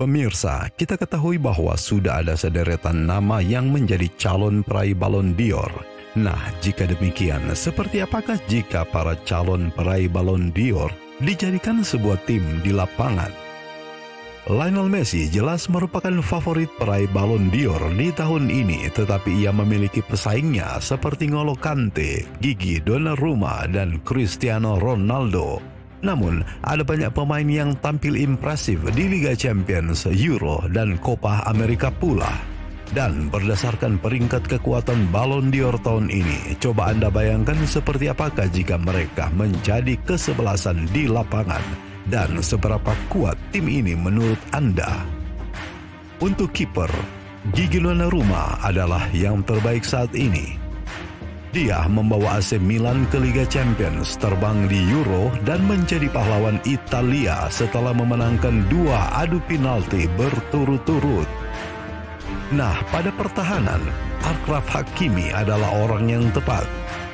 Pemirsa, kita ketahui bahwa sudah ada sederetan nama yang menjadi calon peraih Ballon d'Or. Nah, jika demikian, seperti apakah jika para calon peraih Ballon d'Or dijadikan sebuah tim di lapangan? Lionel Messi jelas merupakan favorit peraih Ballon d'Or di tahun ini, tetapi ia memiliki pesaingnya seperti N'Golo Kante, Gigi Donnarumma, dan Cristiano Ronaldo. Namun, ada banyak pemain yang tampil impresif di Liga Champions, Euro, dan Copa America pula. Dan berdasarkan peringkat kekuatan Ballon d'Or tahun ini, coba Anda bayangkan seperti apakah jika mereka menjadi kesebelasan di lapangan, dan seberapa kuat tim ini menurut Anda. Untuk kiper, Gigi Donnarumma adalah yang terbaik saat ini. Dia membawa AC Milan ke Liga Champions, terbang di Euro, dan menjadi pahlawan Italia setelah memenangkan 2 adu penalti berturut-turut. Nah, pada pertahanan, Achraf Hakimi adalah orang yang tepat.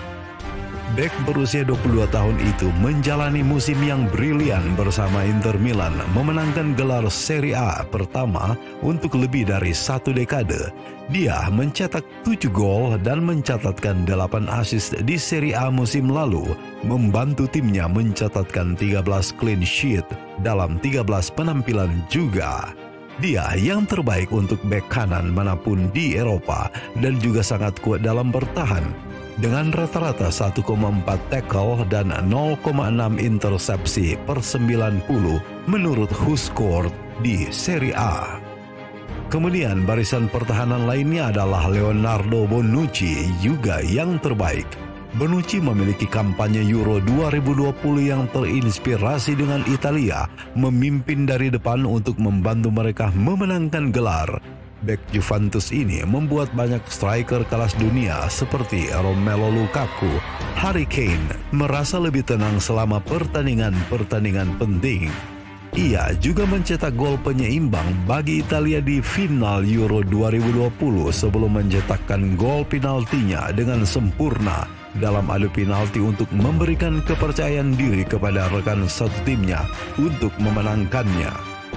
Bek berusia 22 tahun itu menjalani musim yang brilian bersama Inter Milan, memenangkan gelar Serie A pertama untuk lebih dari 1 dekade. Dia mencetak 7 gol dan mencatatkan 8 assist di Serie A musim lalu, membantu timnya mencatatkan 13 clean sheet dalam 13 penampilan juga. Dia yang terbaik untuk bek kanan manapun di Eropa dan juga sangat kuat dalam bertahan, dengan rata-rata 1,4 tackle dan 0,6 intersepsi per 90 menurut WhoScored di Serie A. Kemudian barisan pertahanan lainnya adalah Leonardo Bonucci, juga yang terbaik. Bonucci memiliki kampanye Euro 2020 yang terinspirasi dengan Italia, memimpin dari depan untuk membantu mereka memenangkan gelar. Bek Juventus ini membuat banyak striker kelas dunia seperti Romelu Lukaku, Harry Kane merasa lebih tenang selama pertandingan-pertandingan penting. Ia juga mencetak gol penyeimbang bagi Italia di final Euro 2020 sebelum mencetakkan gol penaltinya dengan sempurna dalam adu penalti untuk memberikan kepercayaan diri kepada rekan satu timnya untuk memenangkannya.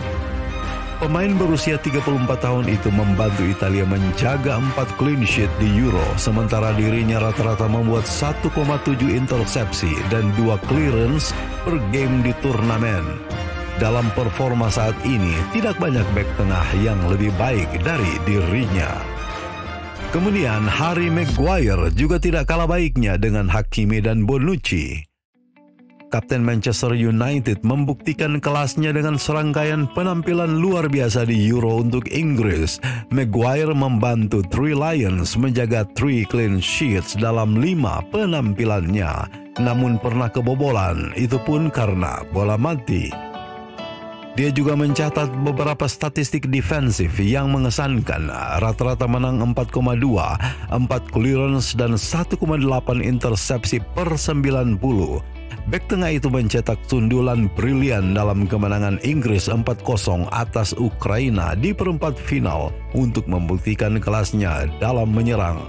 Pemain berusia 34 tahun itu membantu Italia menjaga 4 clean sheet di Euro, sementara dirinya rata-rata membuat 1,7 intersepsi dan 2 clearance per game di turnamen. Dalam performa saat ini, tidak banyak bek tengah yang lebih baik dari dirinya. Kemudian Harry Maguire juga tidak kalah baiknya dengan Hakimi dan Bonucci. Kapten Manchester United membuktikan kelasnya dengan serangkaian penampilan luar biasa di Euro untuk Inggris. Maguire membantu Three Lions menjaga 3 clean sheets dalam 5 penampilannya, namun pernah kebobolan, itu pun karena bola mati. Dia juga mencatat beberapa statistik defensif yang mengesankan, rata-rata menang 4,2, 4 clearance dan 1,8 intersepsi per 90. Bek tengah itu mencetak sundulan brilian dalam kemenangan Inggris 4-0 atas Ukraina di perempat final untuk membuktikan kelasnya dalam menyerang.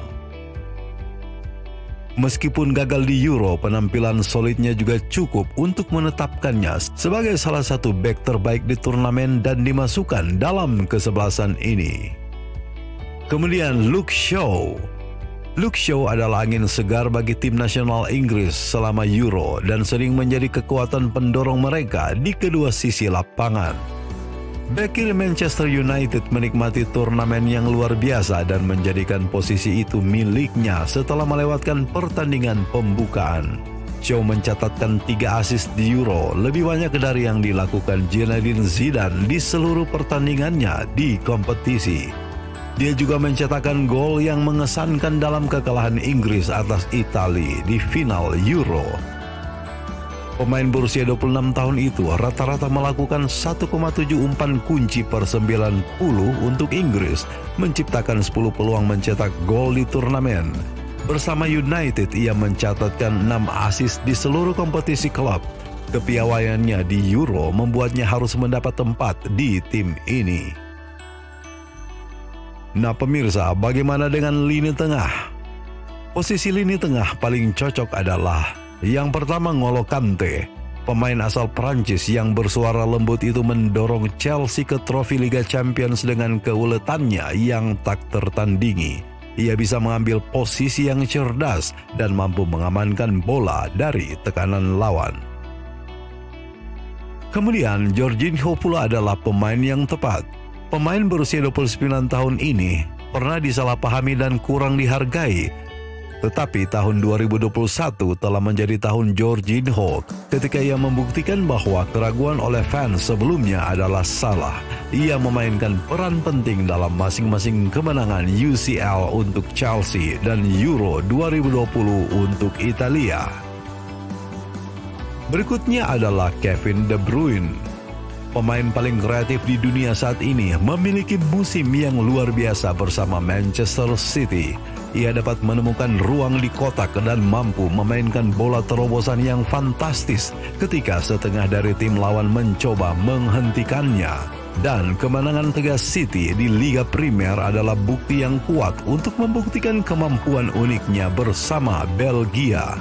Meskipun gagal di Euro, penampilan solidnya juga cukup untuk menetapkannya sebagai salah satu bek terbaik di turnamen dan dimasukkan dalam kesebelasan ini. Kemudian Luke Shaw. Luke Shaw adalah angin segar bagi tim nasional Inggris selama Euro dan sering menjadi kekuatan pendorong mereka di kedua sisi lapangan. Bek kiri Manchester United menikmati turnamen yang luar biasa dan menjadikan posisi itu miliknya setelah melewatkan pertandingan pembukaan. Shaw mencatatkan 3 assist di Euro, lebih banyak dari yang dilakukan Zinedine Zidane di seluruh pertandingannya di kompetisi. Dia juga mencetakkan gol yang mengesankan dalam kekalahan Inggris atas Italia di final Euro. Pemain berusia 26 tahun itu rata-rata melakukan 1,7 umpan kunci per 90 untuk Inggris, menciptakan 10 peluang mencetak gol di turnamen. Bersama United, ia mencatatkan 6 assist di seluruh kompetisi klub. Kepiawaiannya di Euro membuatnya harus mendapat tempat di tim ini. Nah pemirsa, bagaimana dengan lini tengah? Posisi lini tengah paling cocok adalah yang pertama N'Golo Kante. Pemain asal Prancis yang bersuara lembut itu mendorong Chelsea ke trofi Liga Champions dengan keuletannya yang tak tertandingi. Ia bisa mengambil posisi yang cerdas dan mampu mengamankan bola dari tekanan lawan. Kemudian, Jorginho pula adalah pemain yang tepat. Pemain berusia 29 tahun ini pernah disalahpahami dan kurang dihargai. Tetapi tahun 2021 telah menjadi tahun Jorginho ketika ia membuktikan bahwa keraguan oleh fans sebelumnya adalah salah. Ia memainkan peran penting dalam masing-masing kemenangan UCL untuk Chelsea dan Euro 2020 untuk Italia. Berikutnya adalah Kevin De Bruyne. Pemain paling kreatif di dunia saat ini memiliki musim yang luar biasa bersama Manchester City. Ia dapat menemukan ruang di kotak dan mampu memainkan bola terobosan yang fantastis ketika setengah dari tim lawan mencoba menghentikannya. Dan kemenangan tegas City di Liga Premier adalah bukti yang kuat untuk membuktikan kemampuan uniknya bersama Belgia.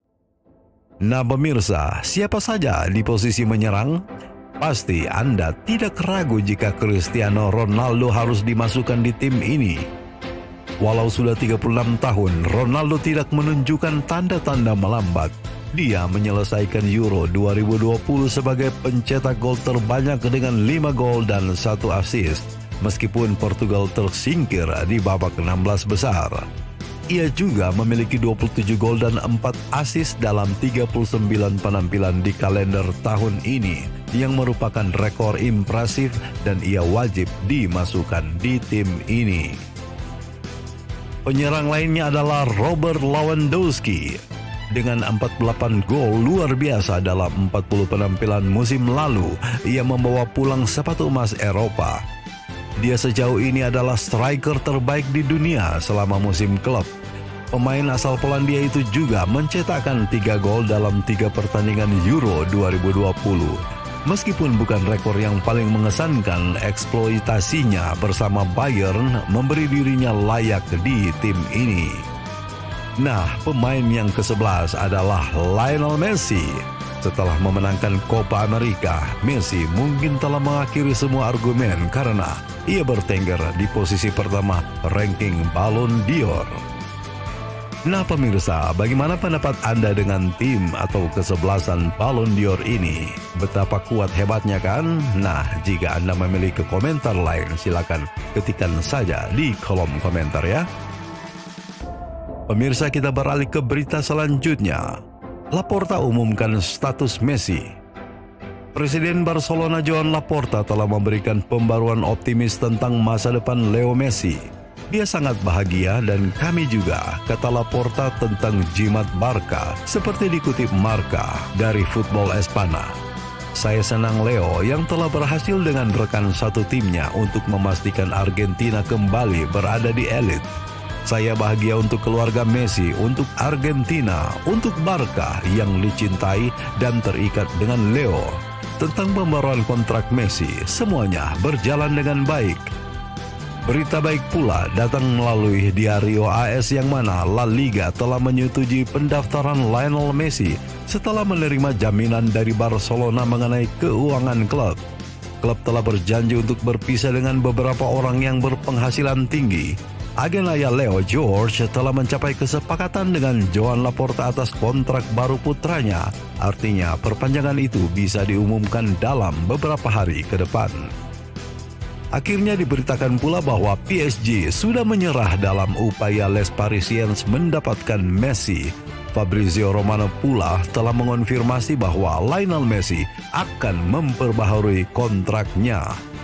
Nah pemirsa, siapa saja di posisi menyerang? Pasti Anda tidak ragu jika Cristiano Ronaldo harus dimasukkan di tim ini. Walau sudah 36 tahun, Ronaldo tidak menunjukkan tanda-tanda melambat. Dia menyelesaikan Euro 2020 sebagai pencetak gol terbanyak dengan 5 gol dan 1 assist, meskipun Portugal tersingkir di babak 16 besar. Ia juga memiliki 27 gol dan 4 assist dalam 39 penampilan di kalender tahun ini, yang merupakan rekor impresif dan ia wajib dimasukkan di tim ini. Penyerang lainnya adalah Robert Lewandowski. Dengan 48 gol luar biasa dalam 40 penampilan musim lalu, ia membawa pulang sepatu emas Eropa. Dia sejauh ini adalah striker terbaik di dunia selama musim klub. Pemain asal Polandia itu juga mencetakkan 3 gol dalam 3 pertandingan Euro 2020. Meskipun bukan rekor yang paling mengesankan, eksploitasinya bersama Bayern memberi dirinya layak di tim ini. Nah, pemain yang ke-11 adalah Lionel Messi. Setelah memenangkan Copa America, Messi mungkin telah mengakhiri semua argumen karena ia bertengger di posisi pertama ranking Ballon d'Or. Nah pemirsa, bagaimana pendapat Anda dengan tim atau kesebelasan Ballon d'Or ini? Betapa kuat hebatnya kan? Nah, jika Anda memiliki komentar lain, silakan ketikkan saja di kolom komentar ya. Pemirsa, kita beralih ke berita selanjutnya. Laporta umumkan status Messi. Presiden Barcelona Joan Laporta telah memberikan pembaruan optimis tentang masa depan Leo Messi. Dia sangat bahagia dan kami juga, kata Laporta tentang jimat Barca, seperti dikutip Marca dari Football Espana. Saya senang Leo yang telah berhasil dengan rekan satu timnya untuk memastikan Argentina kembali berada di elit. Saya bahagia untuk keluarga Messi, untuk Argentina, untuk Barca yang dicintai dan terikat dengan Leo. Tentang pembaruan kontrak Messi, semuanya berjalan dengan baik. Berita baik pula datang melalui Diario AS yang mana La Liga telah menyetujui pendaftaran Lionel Messi setelah menerima jaminan dari Barcelona mengenai keuangan klub. Klub telah berjanji untuk berpisah dengan beberapa orang yang berpenghasilan tinggi. Agen ayah Leo George telah mencapai kesepakatan dengan Joan Laporta atas kontrak baru putranya. Artinya perpanjangan itu bisa diumumkan dalam beberapa hari ke depan. Akhirnya diberitakan pula bahwa PSG sudah menyerah dalam upaya Les Parisiens mendapatkan Messi. Fabrizio Romano pula telah mengonfirmasi bahwa Lionel Messi akan memperbaharui kontraknya.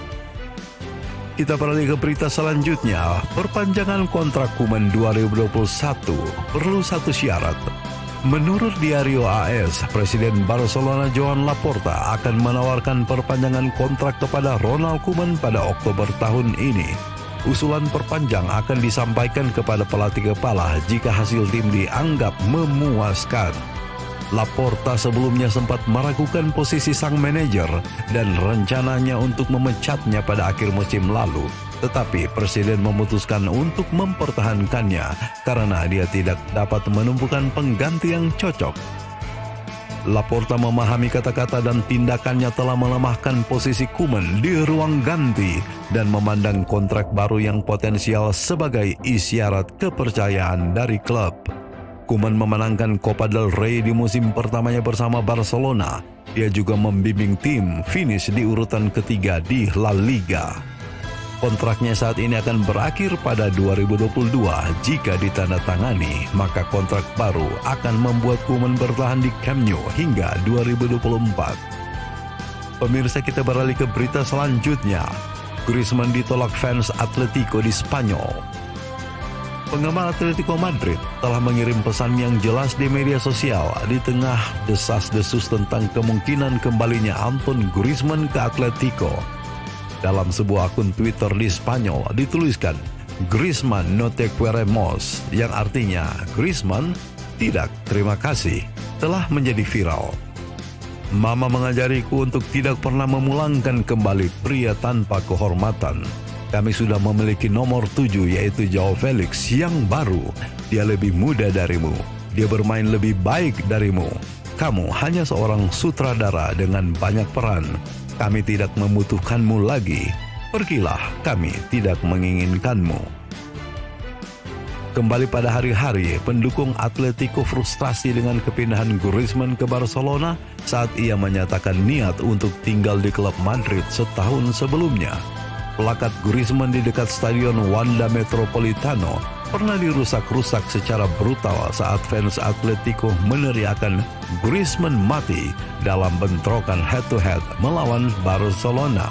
Kita beralih ke berita selanjutnya. Perpanjangan kontrak Koeman 2021 perlu satu syarat. Menurut Diario AS, Presiden Barcelona Joan Laporta akan menawarkan perpanjangan kontrak kepada Ronald Koeman pada Oktober tahun ini. Usulan perpanjang akan disampaikan kepada pelatih kepala jika hasil tim dianggap memuaskan. Laporta sebelumnya sempat meragukan posisi sang manajer dan rencananya untuk memecatnya pada akhir musim lalu. Tetapi Presiden memutuskan untuk mempertahankannya karena dia tidak dapat menemukan pengganti yang cocok. Laporta memahami kata-kata dan tindakannya telah melemahkan posisi Koeman di ruang ganti dan memandang kontrak baru yang potensial sebagai isyarat kepercayaan dari klub. Koeman memenangkan Copa del Rey di musim pertamanya bersama Barcelona. Dia juga membimbing tim finish di urutan ketiga di La Liga. Kontraknya saat ini akan berakhir pada 2022. Jika ditandatangani, maka kontrak baru akan membuat Koeman bertahan di Camp Nou hingga 2024. Pemirsa, kita beralih ke berita selanjutnya. Griezmann ditolak fans Atletico di Spanyol. Penggemar Atletico Madrid telah mengirim pesan yang jelas di media sosial di tengah desas-desus tentang kemungkinan kembalinya Antoine Griezmann ke Atletico. Dalam sebuah akun Twitter di Spanyol dituliskan, Griezmann no te queremos, yang artinya Griezmann tidak terima kasih, telah menjadi viral. Mama mengajariku untuk tidak pernah memulangkan kembali pria tanpa kehormatan. Kami sudah memiliki nomor 7 yaitu Joao Felix yang baru. Dia lebih muda darimu. Dia bermain lebih baik darimu. Kamu hanya seorang sutradara dengan banyak peran. Kami tidak membutuhkanmu lagi. Pergilah, kami tidak menginginkanmu. Kembali pada hari-hari, pendukung Atletico frustrasi dengan kepindahan Griezmann ke Barcelona saat ia menyatakan niat untuk tinggal di klub Madrid setahun sebelumnya. Plakat Griezmann di dekat Stadion Wanda Metropolitano pernah dirusak-rusak secara brutal saat fans Atletico meneriakan Griezmann mati dalam bentrokan head-to-head melawan Barcelona.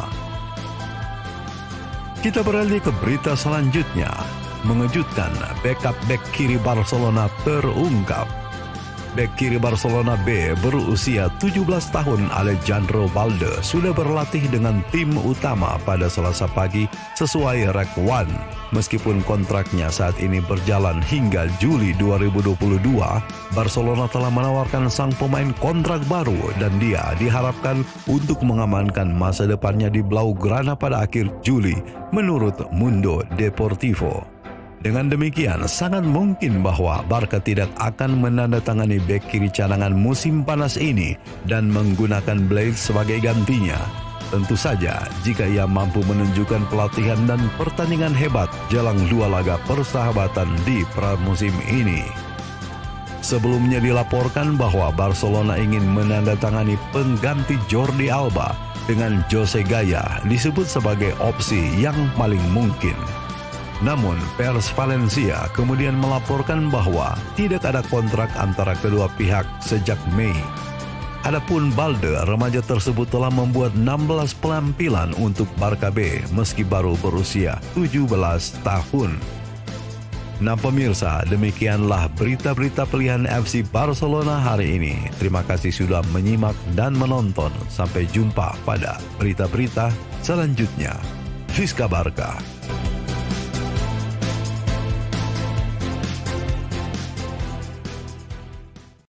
Kita beralih ke berita selanjutnya. Mengejutkan, backup bek kiri Barcelona terungkap. Bek kiri Barcelona B berusia 17 tahun Alejandro Balde sudah berlatih dengan tim utama pada Selasa pagi sesuai Reg 1. Meskipun kontraknya saat ini berjalan hingga Juli 2022, Barcelona telah menawarkan sang pemain kontrak baru dan dia diharapkan untuk mengamankan masa depannya di Blaugrana pada akhir Juli, menurut Mundo Deportivo. Dengan demikian, sangat mungkin bahwa Barca tidak akan menandatangani bek kiri cadangan musim panas ini dan menggunakan Blade sebagai gantinya. Tentu saja, jika ia mampu menunjukkan pelatihan dan pertandingan hebat jelang 2 laga persahabatan di pramusim ini. Sebelumnya dilaporkan bahwa Barcelona ingin menandatangani pengganti Jordi Alba dengan Jose Gaya disebut sebagai opsi yang paling mungkin. Namun, Pers Valencia kemudian melaporkan bahwa tidak ada kontrak antara kedua pihak sejak Mei. Adapun Balde, remaja tersebut telah membuat 16 penampilan untuk Barca B meski baru berusia 17 tahun. Nah pemirsa, demikianlah berita-berita pilihan FC Barcelona hari ini. Terima kasih sudah menyimak dan menonton. Sampai jumpa pada berita-berita selanjutnya. Visca Barca.